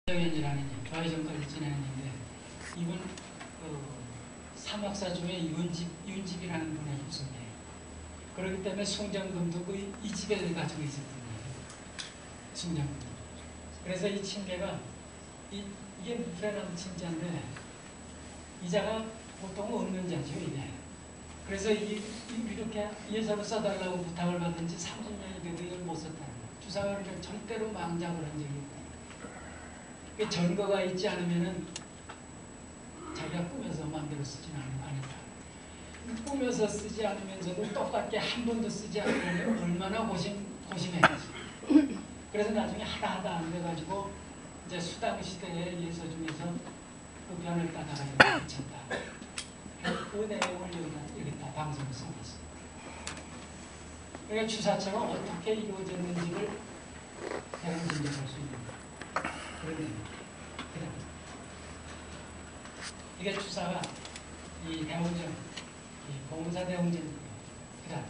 정현이라는 좌회전까지 지내는데 이분 사막사 중에 윤집이라는 분의 후손이에요. 그렇기 때문에 숭정금도 이 집에 가지고 있었던 거예요. 숭정금. 그래서 이 침대가 이게 무쇠나무 침자인데 이자가 보통 없는 자죠 이게. 그래서 이렇게 예서로 써달라고 부탁을 받은 지 30년이 돼도 이걸 못 썼다는 거예요. 주사가 그러니까 절대로 망작을 한 적이 없다. 전거가 있지 않으면은 자기가 꾸며서 만들어 쓰지는 않았다. 꾸며서 쓰지 않으면서도 똑같게 한 번도 쓰지 않으면 얼마나 고심해야지. 그래서 나중에 하다 안 돼가지고 이제 수당 시대의 예서 중에서 그 변을 따다가 이렇게 붙였다. 그 내용을 여기다 방송을 써놨어. 그러니까 주사처가 어떻게 이루어졌는지를 대강 분석할 수 있는 거예요. 그러면 이게 주사가 이 대웅전, 이 공사 대웅전, 그다음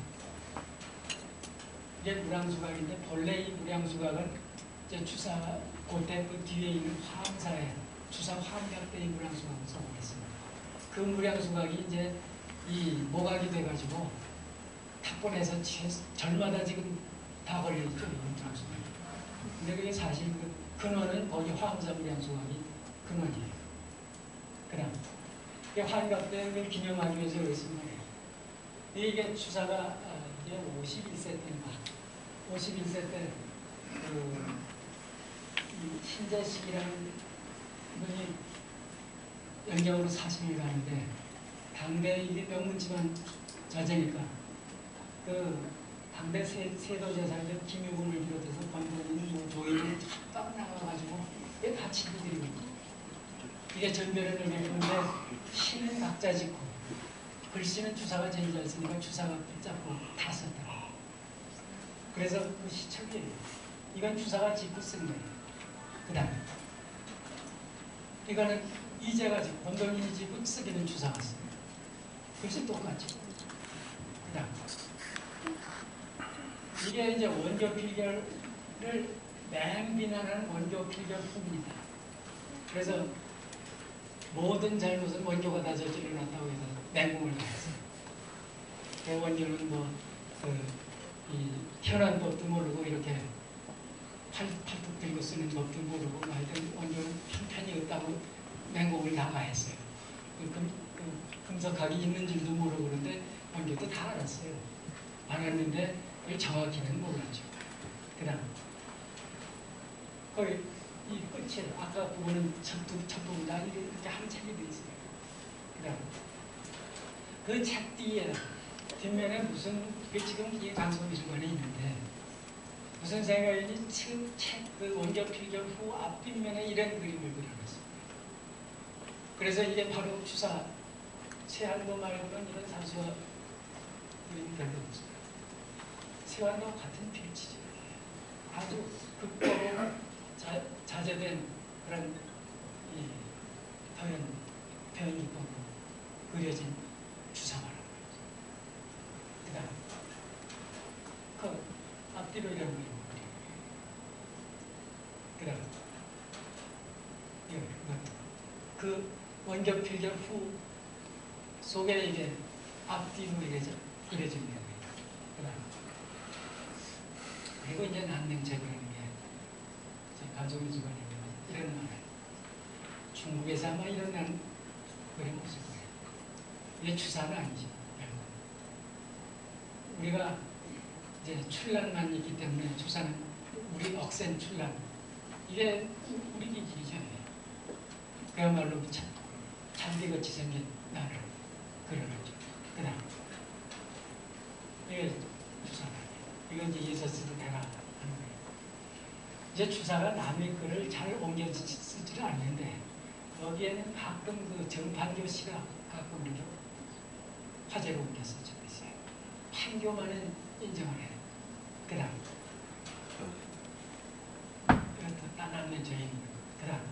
이게 무량수각인데 본래 이 무량수각은 이제 주사 그때 그 뒤에 있는 화암사에 주사 화암각 때의 무량수각을 써보겠습니다. 그 무량수각이 이제 이 모각이 돼가지고 탁본에서 절마다 지금 다 걸려있죠, 이 무량수각. 근데 그게 사실 그 근원은 거기 화암사 무량수각이 근원이에요. 그다음 화암각 때를 기념하기 위해서 여기 있습니다. 이게 주사가 이제 51세 때인가 51세 때 신재식이라는 분이 연경으로 40일 가는데 당대 이게 명문집안 자제니까 그 당대 세도재사들 김유군을 비롯해서 권도인 조인을 딱 나가가지고 이게 다 친구들이거든요. 이게 전멸을 내렸는데 시는 각자 짓고 글씨는 주사가 제일 잘 쓰니까 주사가 붙잡고 다 썼다. 그래서 그 시책이에요. 이건 주사가 짓고 쓴 거예요. 그 다음에 이거는 이제가 짓고 권도인이 짓고 쓰기는 주사가 써요. 글씨 똑같죠. 그 다음 이게 이제 원조 필결을 맹비난하는 원조 필결 후입니다. 그래서 모든 잘못은 원조가 다 저질러놨다고 해서 맹공을 가했어요. 그 원조는 이 현안법도 모르고 이렇게 팔뚝 들고 쓰는 법도 모르고 하여튼 원조는 형편이 없다고 맹공을 다 가했어요. 금석학이 있는 줄도 모르고 그런데 원조도 다 알았어요. 알았는데 그걸 정확히는 몰랐죠. 그 다음 거의 이 끝에 아까 그거는 첫 부분 다 이렇게 한 책이 돼 있어요. 그다음 그 책 뒤에 뒷면에 무슨 그 지금 이 강서미술관에 있는데 무슨 생각인지 지금 책 그 원조 필결 후 앞뒷면에 이런 그림을 그려놨어요. 그래서 이게 바로 주사 세안도 말고는 이런 사수와 그림이 별로 없어요. 세안도 같은 필지죠. 아주 극도로 자제된 그런 이 표현 기법으로 그려진 주사화라고 그러죠. 그 다음 그 앞뒤로 이런 그림을 그려요. 그 다음 그 원격 필결 후 속에 이게 앞뒤로 그려진 거예요. 그 다음 그리고 이제 난냉채 그리는 게 가족미술관에 이런 말 중국에서 아마 이런 난 그림 없을 거예요. 이게 주사는 아니지. 우리가 이제 출란만 있기 때문에 주사는 우리 억센 출란 이게 우리 기질이죠. 그야말로 잔디같이 생긴 나를 그려놨죠. 그 다음 이게 주사는 이건 이제 예서 쓰도 내가 하는 거예요. 이제 주사가 남의 글을 잘 옮겨 쓰지는 않는데 여기에는 가끔 그 정판교 씨가 가끔 이렇게 화제로 옮겨 쓰죠. 판교만은 인정을 해요. 그 다음 이것도 따놨는 저희 그 다음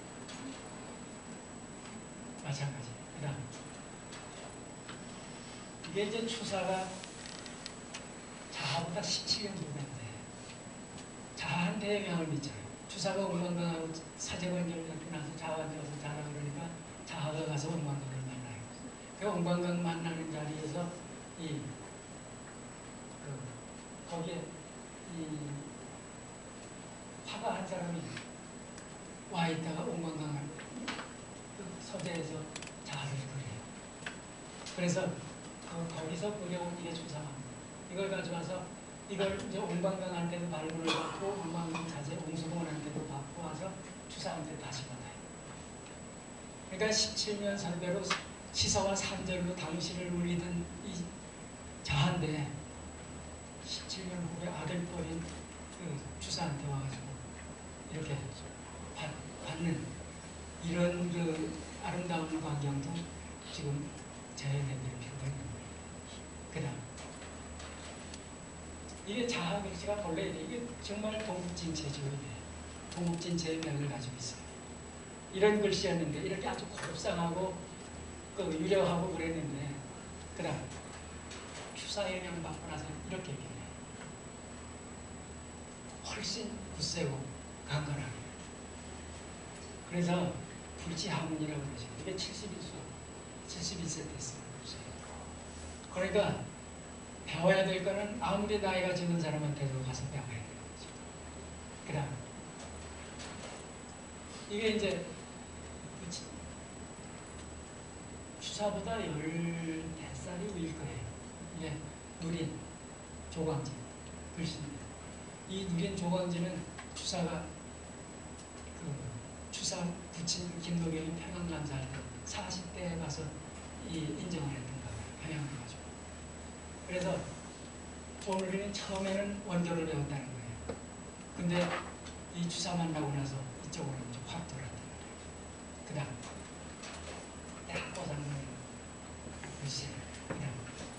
마찬가지. 그 다음 이게 이제 추사가 자하보다 17년 후인데 자한테 영향을 미쳐요. 주사가 엉망강하고 사제관절을 잡고 나서 자아가 와서 자라 그러니까 자아가 가서 엉망강을 만나요. 그 엉망강 만나는 자리에서 거기에 화가 한 사람이 와 있다가 엉망강을 서재에서 자아를 그려요. 그래서 거기서 그려온 이게 주사입니다. 이걸 가져와서 이걸 이제 옹방강한테도 발굴을 받고 옹방강 자재 옹수공원한테도 받고 와서 추사한테 다시 받아요. 그러니까 17년 선배로 시서와 산절로 당시를 울리던 이 자한데 17년 후에 아들뻘인 그 추사한테 와가지고 이렇게 받는 이런 그 아름다운 광경도 지금 재현해드릴 필요가 있는 거예요. 그 다음 이게 자아 글씨가 본래 이게 정말 동국진체죠. 동국진체의 맥을 가지고 있어요. 이런 글씨였는데 이렇게 아주 고급상하고 유려하고 그랬는데 그다음 추사 영향 받고 나서 이렇게 변해요. 훨씬 굳세고 강건하게. 그래서 불지하문이라고 그러죠. 이게 71세 됐어요. 그러니까 배워야 될 거는 아무리 나이가 적은 사람한테도 가서 배워야 되는 거죠. 그 다음 이게 이제 추사보다 14살이 위일 거예요. 이게 누린 조광진 글씨입니다. 이 누린 조광진은 추사가 추사 부친 김도경이 평양 간사할 때 40대에 가서 인정을 했던 거예요. 평양을 가지고. 그래서 오늘은 처음에는 원조를 배운다는 거예요. 근데 이 추사 만나고 나서 이쪽으로 이제 확 돌았단 말이에요. 그 다음 딱 꽂아놓은 글씨. 그 다음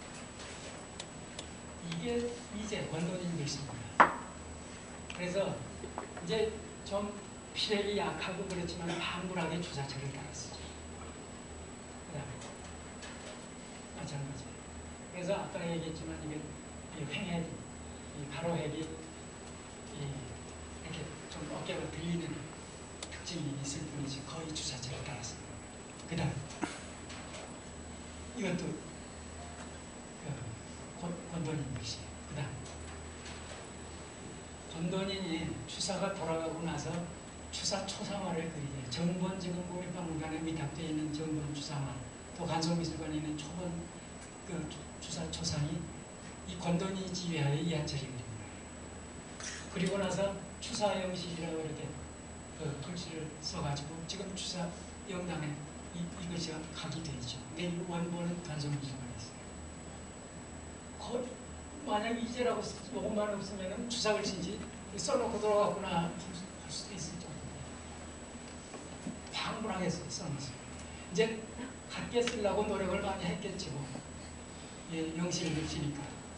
이게 이제 원론인 글씨입니다. 그래서 이제 좀 필력이 약하고 그렇지만 방불하게 주사철을 따랐어요. 그 다음에 마찬가지예요. 그래서 아까 얘기했지만 이게 횡액, 가로핵이 이렇게 좀 어깨가 들리는 특징이 있을 뿐이지 거의 주사철을 따랐습니다. 그 다음 이것도 권돈인 글씨예요. 그 다음 권돈인이 추사가 돌아가고 나서 추사 초상화를 그리게 정본 지금 국립박물관에 위탁되어 있는 정본 추상화 또 간송미술관에 있는 초본 추사 초상이 이 권돈이 지휘하에 이한철이 그린 거예요. 그리고 나서 추사 영실이라고 이렇게 글씨를 써가지고 지금 추사 영당에 이 글씨가 각이 되어 있죠. 근데 이 원본은 간송미술관에 있어요. 만약 이제라고 요것만 없으면 추사 글씨인지 써놓고 돌아갔구나 할 수도 있을 정도. 황불하게 써놨어요. 이제 같게 쓰려고 노력을 많이 했겠지 뭐. 영실 글씨니까.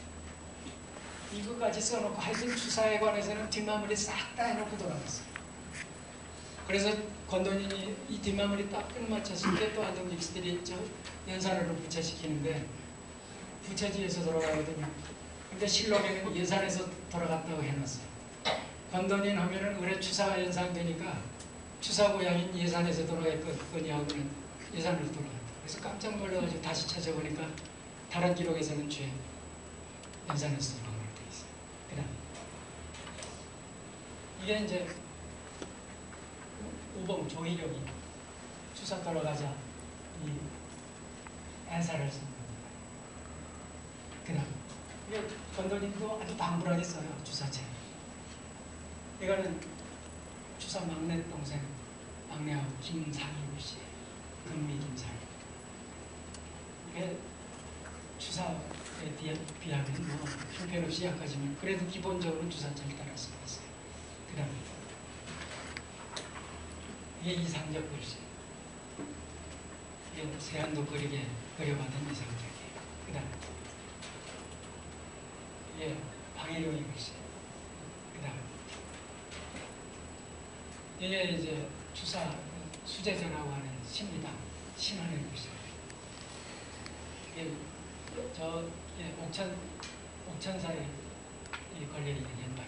이것까지 써놓고 하여튼 추사에 관해서는 뒷마무리 싹 다 해놓고 돌아갔어요. 그래서 권돈인이 이 뒷마무리 딱 끝마쳤을 때 또 안동집시들이 연산으로 부채시키는데 부채지에서 돌아가거든요. 근데 실록에는 예산에서 돌아갔다고 해놨어요. 권돈인 하면은 올해 추사가 연상되니까 추사 고향인 예산에서 돌아갔거니 하고는 예산으로 돌아갔다. 그래서 깜짝 놀라가지고 다시 찾아보니까 다른 기록에서는 죄 연산에서 돌아가게 돼 있어요. 그다음 이게 이제 우봉 조희력이 추사 돌아가자 이 애사를 쓴 겁니다. 그다음 이게 권돈인도 아주 방불하게 써요. 추사체. 이거는 추사 막내 동생 막내하고 김상희 글씨 금미 김상희. 이게 추사에 비하면 뭐 형편없이 약하지만 그래도 기본적으로 주사체를 따라서 있어요. 그 다음에 이게 이상적 글씨. 이게 세안도 그리게 그려받은 이상적이에요. 그 다음에 이게 방해룡의 글씨. 그 다음에 이게 이제 추사 수제전하고 하는 신미당 신원의 글씨. 이게 옥천사에 걸려있는 현발.